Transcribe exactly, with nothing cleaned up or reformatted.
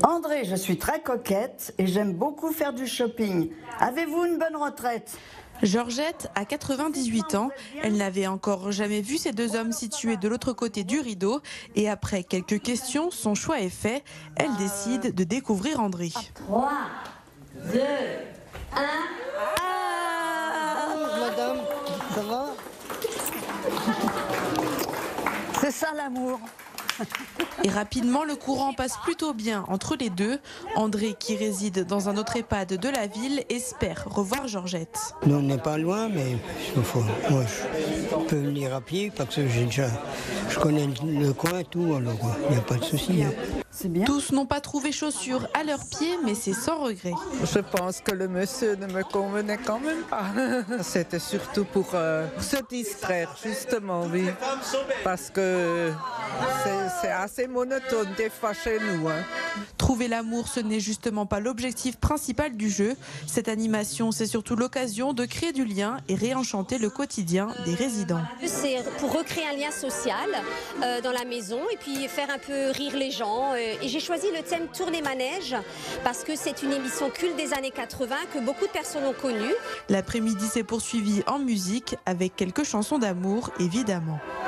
André, je suis très coquette et j'aime beaucoup faire du shopping. Avez-vous une bonne retraite ? Georgette a quatre-vingt-dix-huit ans. Elle n'avait encore jamais vu ces deux hommes situés de l'autre côté du rideau. Et après quelques questions, son choix est fait. Elle décide de découvrir André. trois, deux, un... Ah, madame, ça va? c'est ça l'amour. Et rapidement, le courant passe plutôt bien entre les deux. André, qui réside dans un autre EHPAD de la ville, espère revoir Georgette. Nous, on n'est pas loin, mais il faut, moi, je peux venir à pied parce que j'ai déjà, je connais le coin et tout, alors il n'y a pas de souci. Hein. C'est bien. Tous n'ont pas trouvé chaussures à leurs pieds, mais c'est sans regret. Je pense que le monsieur ne me convenait quand même pas. C'était surtout pour euh, se distraire, justement, oui. Parce que c'est assez monotone des fois chez nous. Hein. Trouver l'amour, ce n'est justement pas l'objectif principal du jeu. Cette animation, c'est surtout l'occasion de créer du lien et réenchanter le quotidien des résidents. C'est pour recréer un lien social euh, dans la maison et puis faire un peu rire les gens. Euh, et j'ai choisi le thème Tourner Manège parce que c'est une émission culte des années quatre-vingt que beaucoup de personnes ont connue. L'après-midi s'est poursuivi en musique avec quelques chansons d'amour, évidemment.